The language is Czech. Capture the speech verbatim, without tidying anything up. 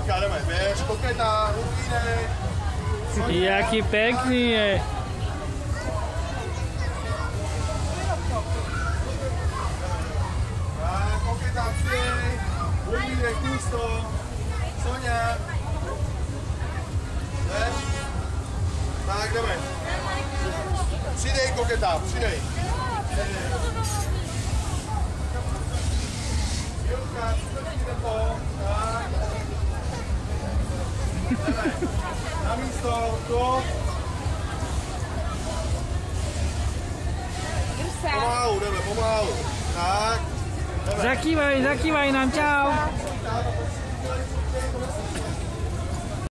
Karinka, jdeme, běž, koketa, ruky, jaký pěkný je. Tak, koketa, přijej, umídek, místo, Sonia. Jdeš? Tak, jdeme. Přidej, koketa, přidej. Jilka, čtvrtý tempo. Tak. Jdeme. Na místo, to. Pomalu, jdeme, pomalu. Tak. Jdeme. Zakývaj, zakývaj nám, čau.